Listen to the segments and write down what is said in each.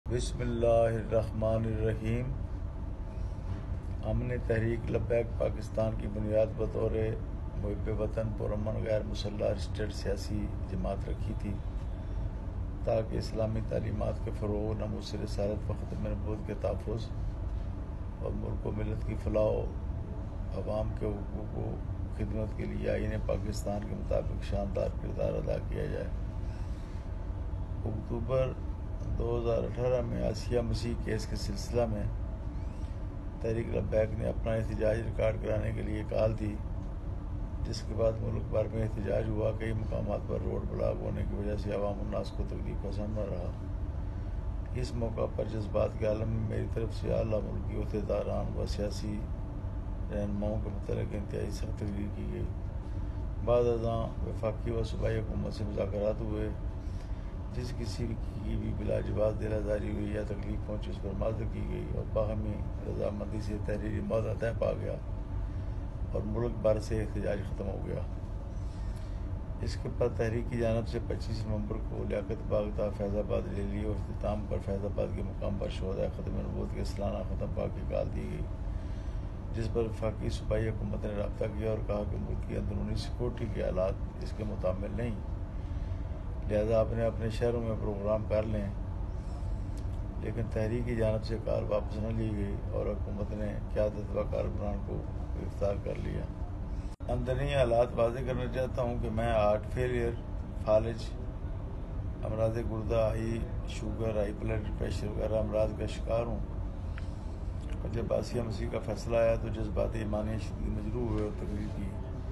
بسم اللہ الرحمن الرحیم۔ ہم نے تحریک لبیک پاکستان کی بنیاد بطور محب وطن پرامن غیر مسلح رجسٹرڈ سیاسی جماعت رکھی تھی تاکہ اسلامی تعلیمات کے فروغ، ناموس رسالت و ختم نبوت کے تحفظ اور ملک و ملت کی فلاح و عوام کے حقوق و خدمت کے لیے آئین پاکستان کے مطابق شاندار کردار ادا کیا جائے۔ اکتوبر 2018 میں آسیہ مسیح کیس کے سلسلہ میں تحریک لبیک نے اپنا احتجاج ریکارڈ کرانے کے لیے کال دی، جس کے بعد ملک بھر میں احتجاج ہوا۔ کئی مقامات پر روڈ بلاک ہونے کی وجہ سے عوام الناس کو تکلیف کا سامنا رہا۔ اس موقع پر جذبات کے عالم میں میری طرف سے اعلیٰ ملکی عہدیداران و سیاسی رہنماؤں کے متعلق انتہائی سخت تقریر کی گئی۔ بعد ازاں وفاقی و صوبائی حکومت سے مذاکرات ہوئے، جس کسی کی بھی بلا جواز دل آزاری ہوئی یا تکلیف پہنچی اس پر معذرت کی گئی اور باہمی رضامندی سے تحریری معاہدہ طے پا گیا اور ملک بھر سے احتجاج ختم ہو گیا۔ اس کے بعد تحریک کی جانب سے 25 نومبر کو لیاقت باغ تا فیض آباد ریلی اور اختتام پر فیض آباد کے مقام پر شہدائے ختم نبوت کے سالانہ ختم پاک کی کال دی گئی، جس پر وفاقی صوبائی حکومت نے رابطہ کیا اور کہا کہ ملک کی اندرونی سیکورٹی کے حالات اس کے متحمل نہیں، لہذا اپنے شہروں میں پروگرام کر لیں۔ لیکن تحریک کی جانب سے کال واپس نہ لی گئی اور حکومت نے قیادت و کارکنان کو گرفتار کر لیا۔ اندرونی حالات واضح کرنا چاہتا ہوں کہ میں ہارٹ فیلئر، فالج، امراض گردہ، high sugar, high blood pressure وغیرہ امراض کا شکار ہوں، اور جب آسیہ مسیح کا فیصلہ آیا تو جذبات ایمانی شدید مجروح ہوئے اور تقریر کی۔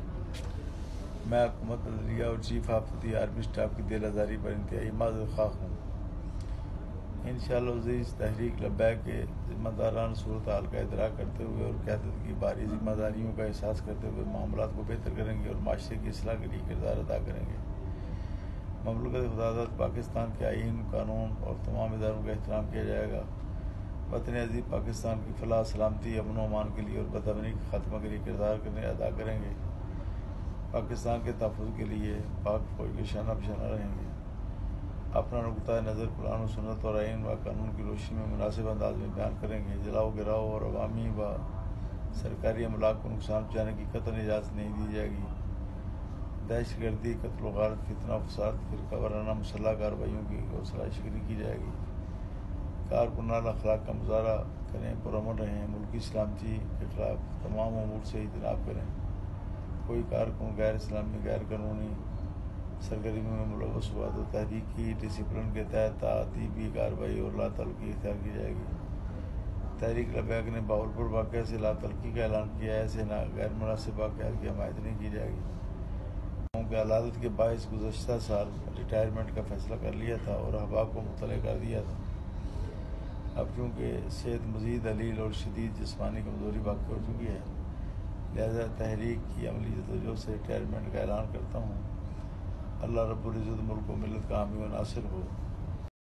میں حکومت عدلیہ اور chief of the army staff کی دل آزاری پر انتہائی معذرت خواہ ہوں۔ انشاءاللہ عزیز، تحریک لبیک کے ذمہ داران صورتحال کا ادراک کرتے ہوئے اور قیادت کی بھاری ذمہ داریوں کا احساس کرتے ہوئے معاملات کو بہتر کریں گے اور معاشرے کی اصلاح کے لیے کردار ادا کریں گے۔ مملکت خداداد پاکستان کے آئین، قانون اور تمام اداروں کا احترام کیا جائے گا۔ وطن عزیز پاکستان کی فلاح، سلامتی، امن و امان کے لیے اور بدامنی کے خاتمہ کے لیے کردار ادا کریں گے۔ پاکستان کے تحفظ کے لیے پاک فوج کے شانہ بشانہ رہیں گے۔ اپنا نقطۂ نظر قرآن و سنت اور آئین و قانون کی روشنی میں مناسب انداز میں بیان کریں گے۔ جلاؤ گراؤ اور عوامی و سرکاری املاک کو نقصان پہنچانے کی قطعاً اجازت نہیں دی جائے گی۔ دہشت گردی، قتل و غارت، فتنہ و فساد، فرقہ وارانہ مسلح کارروائیوں کی حوصلہ شکنی کی جائے گی۔ کارکنان اخلاق کا مظاہرہ کریں، پرامن رہیں، ملکی سلامتی کے خلاف تمام امور سے اجتناب کریں۔ کوئی کارکن غیر اسلامی، غیر قانونی سرگرمیوں میں ملوث ہوا تو تحریک کی ڈسپلن کے تحت تعذیبی کارروائی اور لا تعلقی اختیار کی جائے گی۔ تحریک لبیک نے بہاولپور واقعہ سے لا تعلقی کا اعلان کیا ہے، ایسے غیر مناسب واقعات کی حمایت نہیں کی جائے گی۔ کہ علالت کے باعث گزشتہ سال ریٹائرمنٹ کا فیصلہ کر لیا تھا اور احباب کو مطلع کر دیا تھا۔ اب چونکہ صحت مزید علیل اور شدید جسمانی کمزوری واقع ہو چکی ہے، لہذا تحریک کی عملی جدوجہد سے ریٹائرمنٹ کا اعلان کرتا ہوں۔ اللہ رب العزت ملک و ملت کا حامی و ناصر ہو۔